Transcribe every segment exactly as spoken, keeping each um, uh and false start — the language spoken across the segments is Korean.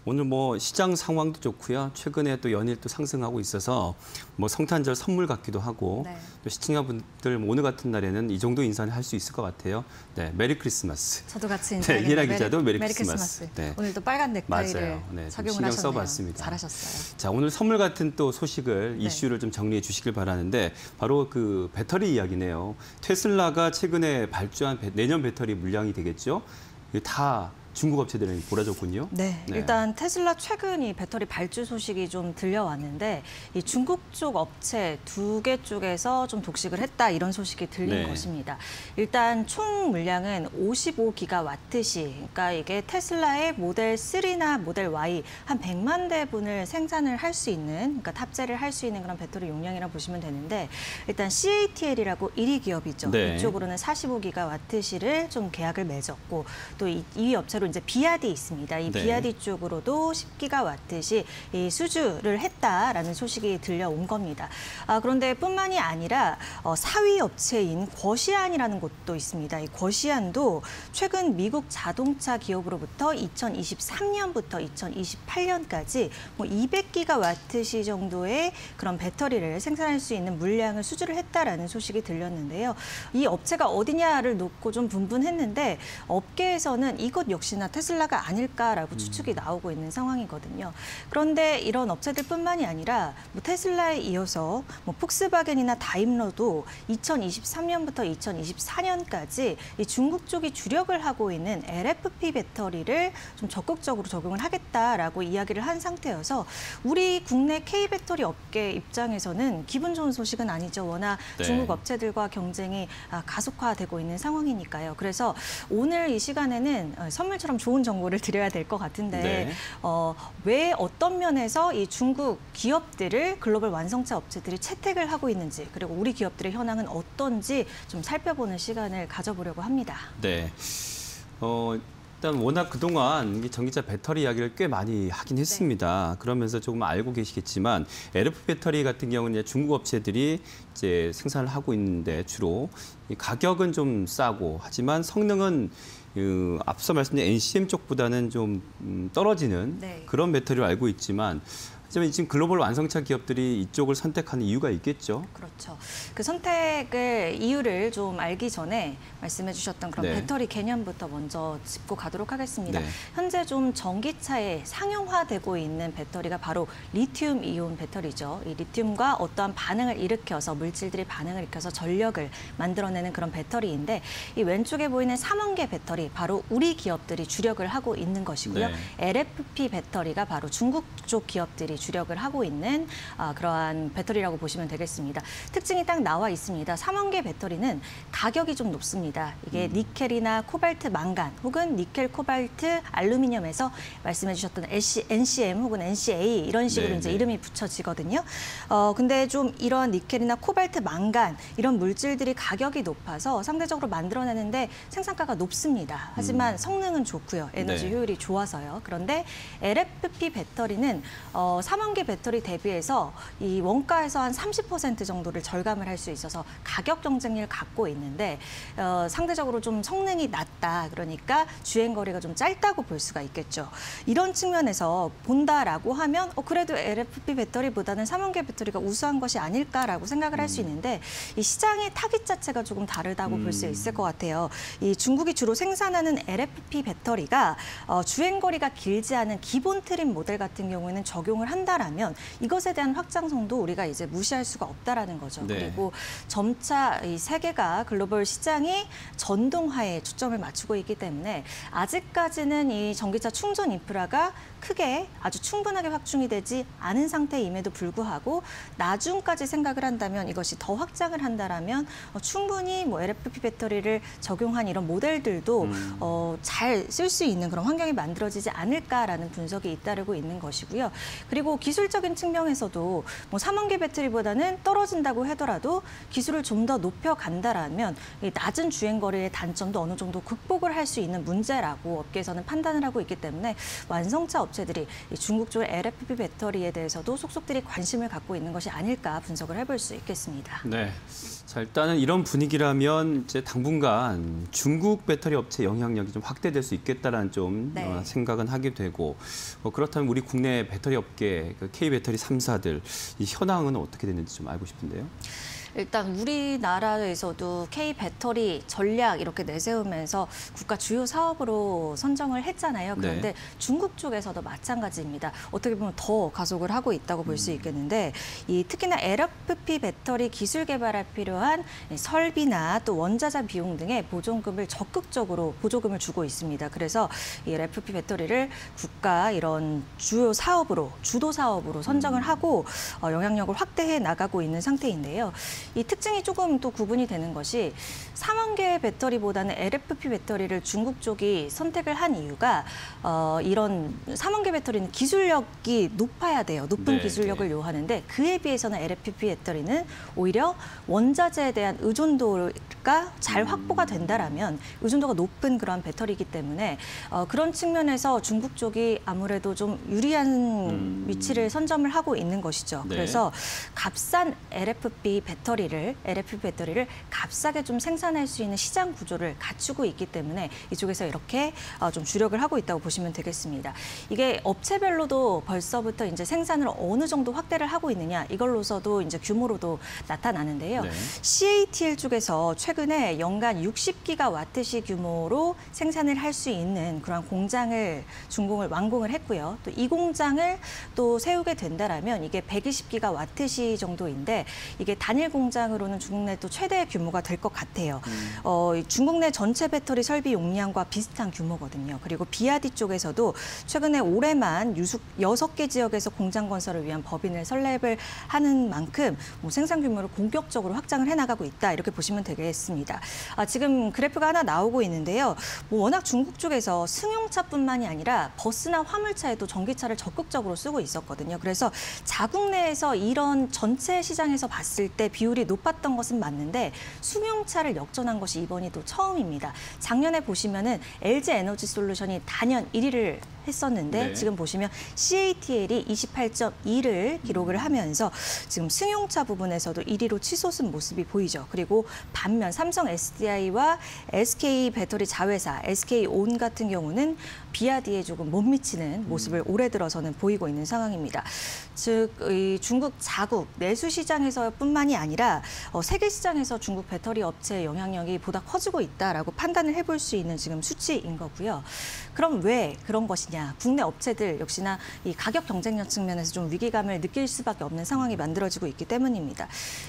오늘 뭐 시장 상황도 좋고요. 최근에 또 연일 또 상승하고 있어서 뭐 성탄절 선물 같기도 하고 네. 또 시청자분들 오늘 같은 날에는 이 정도 인사는 할 수 있을 것 같아요. 네, 메리 크리스마스. 저도 같이 네, 인사하겠네요. 이혜라 기자도 메리, 메리 크리스마스. 크리스마스. 네. 오늘도 빨간 넥타이를 맞아요. 네, 착용을 신경 하셨네요. 써봤습니다. 잘하셨어요. 자, 오늘 선물 같은 또 소식을 네. 이슈를 좀 정리해 주시길 바라는데 바로 그 배터리 이야기네요. 테슬라가 최근에 발주한 배, 내년 배터리 물량이 되겠죠. 이게 다 중국 업체들은 몰아줬군요. 네, 네. 일단 테슬라 최근 이 배터리 발주 소식이 좀 들려왔는데 이 중국 쪽 업체 두 개 쪽에서 좀 독식을 했다 이런 소식이 들린 네. 것입니다. 일단 총 물량은 오십오 기가와트시, 그러니까 이게 테슬라의 모델 삼이나 모델 Y 한 백만 대분을 생산을 할 수 있는, 그러니까 탑재를 할 수 있는 그런 배터리 용량이라고 보시면 되는데 일단 씨에이티엘이라고 일 위 기업이죠. 네. 이쪽으로는 사십오 기가와트시를 좀 계약을 맺었고 또 이 위 업체로 이제 비아디 있습니다. 이 네. 비아디 쪽으로도 십 기가와트시 이 수주를 했다라는 소식이 들려온 겁니다. 아, 그런데 뿐만이 아니라 어, 사 위 업체인 거시안이라는 곳도 있습니다. 이 거시안도 최근 미국 자동차 기업으로부터 이천이십삼 년부터 이천이십팔 년까지 뭐 이백 기가와트시 정도의 그런 배터리를 생산할 수 있는 물량을 수주를 했다라는 소식이 들렸는데요. 이 업체가 어디냐를 놓고 좀 분분했는데 업계에서는 이것 역시 나 테슬라가 아닐까라고 추측이 나오고 있는 상황이거든요. 그런데 이런 업체들뿐만이 아니라 뭐 테슬라에 이어서 뭐 폭스바겐이나 다임러도 이천이십삼 년부터 이천이십사 년까지 이 중국 쪽이 주력을 하고 있는 엘에프피 배터리를 좀 적극적으로 적용을 하겠다라고 이야기를 한 상태여서 우리 국내 K배터리 업계 입장에서는 기분 좋은 소식은 아니죠. 워낙 네. 중국 업체들과 경쟁이 가속화되고 있는 상황이니까요. 그래서 오늘 이 시간에는 선물처럼 좋은 정보를 드려야 될 것 같은데 네. 어, 왜 어떤 면에서 이 중국 기업들을 글로벌 완성차 업체들이 채택을 하고 있는지 그리고 우리 기업들의 현황은 어떤지 좀 살펴보는 시간을 가져보려고 합니다. 네. 어, 일단 워낙 그동안 전기차 배터리 이야기를 꽤 많이 하긴 했습니다. 네. 그러면서 조금 알고 계시겠지만 엘에프피 배터리 같은 경우는 이제 중국 업체들이 이제 생산을 하고 있는데 주로 가격은 좀 싸고 하지만 성능은 그 앞서 말씀드린 엔씨엠 쪽보다는 좀 떨어지는 네. 그런 배터리로 알고 있지만 하지만 지금 글로벌 완성차 기업들이 이쪽을 선택하는 이유가 있겠죠. 그렇죠. 그 선택을 이유를 좀 알기 전에 말씀해 주셨던 그런 네. 배터리 개념부터 먼저 짚고 가도록 하겠습니다. 네. 현재 좀 전기차에 상용화되고 있는 배터리가 바로 리튬 이온 배터리죠. 이 리튬과 어떠한 반응을 일으켜서 물질들이 반응을 일으켜서 전력을 만들어내는 그런 배터리인데 이 왼쪽에 보이는 삼원계 배터리 바로 우리 기업들이 주력을 하고 있는 것이고요. 네. 엘에프피 배터리가 바로 중국 쪽 기업들이 주력을 하고 있는 아, 그러한 배터리라고 보시면 되겠습니다. 특징이 딱 나와 있습니다. 삼원계 배터리는 가격이 좀 높습니다. 이게 음. 니켈이나 코발트, 망간 혹은 니켈, 코발트, 알루미늄에서 말씀해 주셨던 엔씨엠 혹은 엔씨에이 이런 식으로 네, 이제 네. 이름이 붙여지거든요. 어, 근데 좀 이런 니켈이나 코발트, 망간 이런 물질들이 가격이 높아서 상대적으로 만들어내는데 생산가가 높습니다. 하지만 음. 성능은 좋고요. 에너지 네. 효율이 좋아서요. 그런데 엘에프피 배터리는 어, 삼원계 배터리 대비해서 이 원가에서 한 삼십 퍼센트 정도를 절감을 할 수 있어서 가격 경쟁력을 갖고 있는데 어, 상대적으로 좀 성능이 낮다. 그러니까 주행 거리가 좀 짧다고 볼 수가 있겠죠. 이런 측면에서 본다라고 하면 어, 그래도 엘에프피 배터리보다는 삼원계 배터리가 우수한 것이 아닐까라고 생각을 할 수 있는데 이 시장의 타깃 자체가 조금 다르다고 볼 수 있을 것 같아요. 이 중국이 주로 생산하는 엘에프피 배터리가 어, 주행 거리가 길지 않은 기본 트림 모델 같은 경우에는 적용을 한다라면 이것에 대한 확장성도 우리가 이제 무시할 수가 없다라는 거죠. 네. 그리고 점차 이 세계가 글로벌 시장이 전동화에 초점을 맞추고 있기 때문에 아직까지는 이 전기차 충전 인프라가 크게 아주 충분하게 확충이 되지 않은 상태임에도 불구하고 나중까지 생각을 한다면 이것이 더 확장을 한다라면 어, 충분히 뭐 엘에프피 배터리를 적용한 이런 모델들도 음. 어, 잘 쓸 수 있는 그런 환경이 만들어지지 않을까라는 분석이 잇따르고 있는 것이고요. 그리고 그리고 기술적인 측면에서도 뭐 삼원계 배터리보다는 떨어진다고 하더라도 기술을 좀 더 높여간다라면 이 낮은 주행거리의 단점도 어느 정도 극복을 할 수 있는 문제라고 업계에서는 판단을 하고 있기 때문에 완성차 업체들이 이 중국 쪽의 엘에프피 배터리에 대해서도 속속들이 관심을 갖고 있는 것이 아닐까 분석을 해볼 수 있겠습니다. 네. 자, 일단은 이런 분위기라면 이제 당분간 중국 배터리 업체 영향력이 좀 확대될 수 있겠다라는 좀 네. 어, 생각은 하게 되고 어, 그렇다면 우리 국내 배터리 업계 그 K배터리 삼 사들 이 현황은 어떻게 됐는지 좀 알고 싶은데요. 일단 우리나라에서도 K배터리 전략 이렇게 내세우면서 국가 주요 사업으로 선정을 했잖아요. 그런데 네. 중국 쪽에서도 마찬가지입니다. 어떻게 보면 더 가속을 하고 있다고 볼 수 있겠는데 이 특히나 엘에프피 배터리 기술 개발에 필요한 설비나 또 원자재 비용 등의 보조금을 적극적으로 보조금을 주고 있습니다. 그래서 이 엘에프피 배터리를 국가 이런 주요 사업으로 주도 사업으로 선정을 하고 어, 영향력을 확대해 나가고 있는 상태인데요. 이 특징이 조금 또 구분이 되는 것이 삼원계 배터리보다는 엘에프피 배터리를 중국 쪽이 선택을 한 이유가 어, 이런 삼원계 배터리는 기술력이 높아야 돼요. 높은 네, 기술력을 네. 요하는데 그에 비해서는 엘에프피 배터리는 오히려 원자재에 대한 의존도가 잘 확보가 된다라면 의존도가 높은 그런 배터리이기 때문에 어, 그런 측면에서 중국 쪽이 아무래도 좀 유리한 음. 위치를 선점을 하고 있는 것이죠. 네. 그래서 값싼 엘에프피 배터리를 엘에프피 배터리를 값싸게 좀 생산할 수 있는 시장 구조를 갖추고 있기 때문에 이쪽에서 이렇게 어, 좀 주력을 하고 있다고 보시면 되겠습니다. 이게 업체별로도 벌써부터 이제 생산을 어느 정도 확대를 하고 있느냐 이걸로서도 이제 규모로도 나타나는데요. 네. 씨에이티엘 쪽에서 최근에 연간 육십 기가와트시 규모로 생산을 할 수 있는 그런 공장을 준공을 완공을 했고요. 또 이 공장을 또 세우게 된다라면 이게 백이십 기가와트시 정도인데 이게 단일 공장으로는 중국 내 또 최대 규모가 될 것 같아요. 음. 어, 중국 내 전체 배터리 설비 용량과 비슷한 규모거든요. 그리고 비아디 쪽에서도 최근에 올해만 유숙 여섯 개 지역에서 공장 건설을 위한 법인을 설립을 하는 만큼 뭐 생산 규모를 공격적으로 확장을 해나가고 있다. 이렇게 보시면 되겠습니다. 아, 지금 그래프가 하나 나오고 있는데요. 뭐 워낙 중국 쪽에서 승용차뿐만이 아니라 버스나 화물차에도 전기차를 적극적으로 쓰고 있었거든요. 그래서 자국 내에서 이런 전체 시장에서 봤을 때 비율이 높았던 것은 맞는데 승용차를 역전한 것이 이번이 또 처음입니다. 작년에 보시면은 엘지 에너지 솔루션이 단연 일 위를 했었는데 네. 지금 보시면 씨에이티엘이 이십팔 점 이를 기록을 하면서 지금 승용차 부분에서도 일 위로 치솟은 모습이 보이죠. 그리고 반면 삼성 에스디아이와 에스케이 배터리 자회사 에스케이온 같은 경우는 비아디에 조금 못 미치는 모습을 올해 들어서는 보이고 있는 상황입니다. 즉, 이 중국 자국 내수 시장에서뿐만이 아니라 어, 세계 시장에서 중국 배터리 업체의 영향력이 보다 커지고 있다라고 판단을 해볼 수 있는 지금 수치인 거고요. 그럼 왜 그런 것이냐? 국내 업체들 역시나 이 가격 경쟁력 측면에서 좀 위기감을 느낄 수밖에 없는 상황이 만들어지고 있기 때문입니다.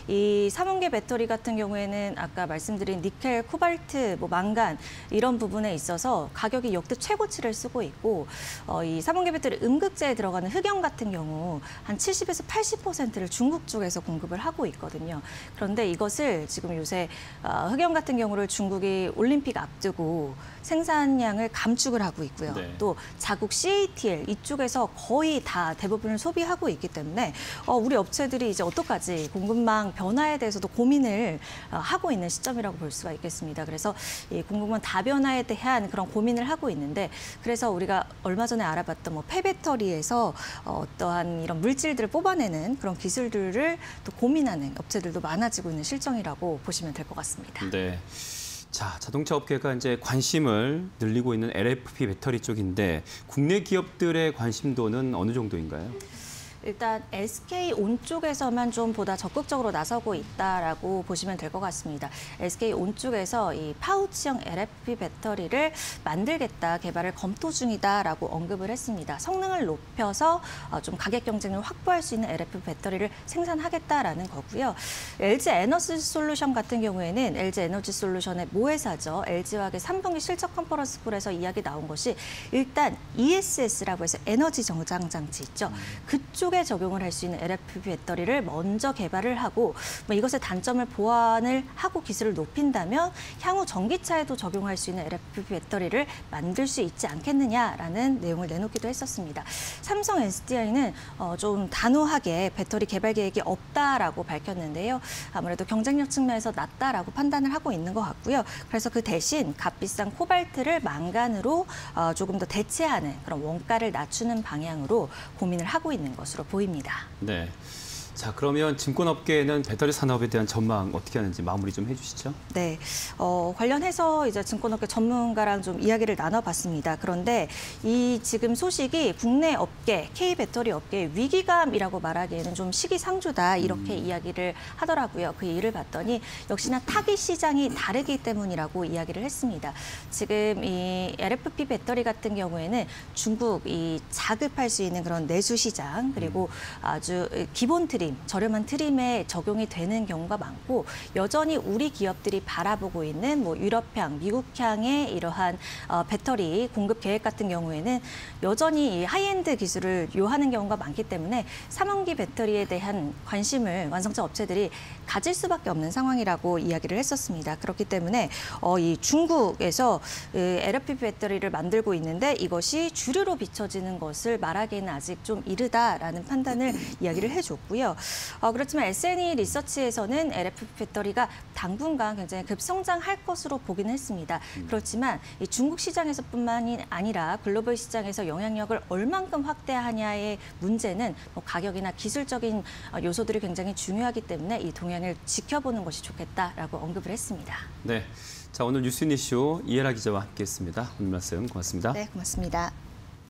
이 삼원계 배터리 같은 경우에는 아까 말씀드린 니켈, 코발트, 뭐 망간 이런 부분에 있어서 가격이 역대 최고치를 쓰고 있고 어, 이 삼원계 배터리 음극재에 들어가는 흑연 같은 경우 한 칠십에서 팔십 퍼센트를 중국 쪽에서 공급을 하고 있거든요. 그런데 이것을 지금 요새 어, 흑연 같은 경우를 중국이 올림픽 앞두고 생산량을 감축을 하고 있고요. 네. 또 자국 씨에이티엘 이쪽에서 거의 다 대부분을 소비하고 있기 때문에 어, 우리 업체들이 이제 어떡하지 공급망 변화에 대해서도 고민을 어, 하고 있는 시점이라고 볼 수가 있겠습니다. 그래서 이 공급망 다변화에 대한 그런 고민을 하고 있는데 그래서 우리가 얼마 전에 알아봤던 뭐 폐배터리에서 어, 어떠한 이런 물질들을 뽑아내는 그런 기술들을 또 고민하는 업체들도 많아지고 있는 실정이라고 보시면 될 것 같습니다. 네. 자, 자동차 업계가 이제 관심을 늘리고 있는 엘에프피 배터리 쪽인데 국내 기업들의 관심도는 어느 정도인가요? 일단 에스케이온 쪽에서만 좀 보다 적극적으로 나서고 있다라고 보시면 될 것 같습니다. 에스케이온 쪽에서 이 파우치형 엘에프피 배터리를 만들겠다, 개발을 검토 중이다라고 언급을 했습니다. 성능을 높여서 좀 가격 경쟁을 확보할 수 있는 엘에프피 배터리를 생산하겠다라는 거고요. 엘지 에너지 솔루션 같은 경우에는 엘지 에너지 솔루션의 모회사죠. 엘지화학의 삼 분기 실적 컨퍼런스 콜에서 이야기 나온 것이 일단 이에스에스라고 해서 에너지 저장 장치 있죠. 그쪽 중국에 적용을 할 수 있는 엘에프피 배터리를 먼저 개발을 하고 뭐 이것의 단점을 보완을 하고 기술을 높인다면 향후 전기차에도 적용할 수 있는 엘에프피 배터리를 만들 수 있지 않겠느냐라는 내용을 내놓기도 했었습니다. 삼성 에스디아이는 어, 좀 단호하게 배터리 개발 계획이 없다라고 밝혔는데요. 아무래도 경쟁력 측면에서 낮다라고 판단을 하고 있는 것 같고요. 그래서 그 대신 값비싼 코발트를 망간으로 어, 조금 더 대체하는 그런 원가를 낮추는 방향으로 고민을 하고 있는 것으로 보입니다. 네. 자, 그러면 증권업계는 배터리 산업에 대한 전망 어떻게 하는지 마무리 좀 해주시죠. 네, 어, 관련해서 이제 증권업계 전문가랑 좀 이야기를 나눠봤습니다. 그런데 이 지금 소식이 국내 업계, K배터리 업계의 위기감이라고 말하기에는 좀 시기상조다 이렇게 음. 이야기를 하더라고요. 그 일을 봤더니 역시나 타깃 시장이 다르기 때문이라고 이야기를 했습니다. 지금 이 엘에프피 배터리 같은 경우에는 중국 이 자급할 수 있는 그런 내수 시장 그리고 아주 기본 트림 저렴한 트림에 적용이 되는 경우가 많고 여전히 우리 기업들이 바라보고 있는 뭐 유럽향, 미국향의 이러한 어, 배터리 공급 계획 같은 경우에는 여전히 이 하이엔드 기술을 요하는 경우가 많기 때문에 삼원기 배터리에 대한 관심을 완성차 업체들이 가질 수밖에 없는 상황이라고 이야기를 했었습니다. 그렇기 때문에 어, 이 중국에서 그 엘에프피 배터리를 만들고 있는데 이것이 주류로 비춰지는 것을 말하기에는 아직 좀 이르다라는 판단을 이야기를 해줬고요. 어, 그렇지만 에스엔이 리서치에서는 엘에프피 배터리가 당분간 굉장히 급성장할 것으로 보기는 했습니다. 그렇지만 이 중국 시장에서뿐만이 아니라 글로벌 시장에서 영향력을 얼만큼 확대하냐의 문제는 뭐 가격이나 기술적인 요소들이 굉장히 중요하기 때문에 이 동향을 지켜보는 것이 좋겠다라고 언급을 했습니다. 네, 자 오늘 뉴스니쇼 이혜라 기자와 함께했습니다. 오늘 말씀 고맙습니다. 네, 고맙습니다.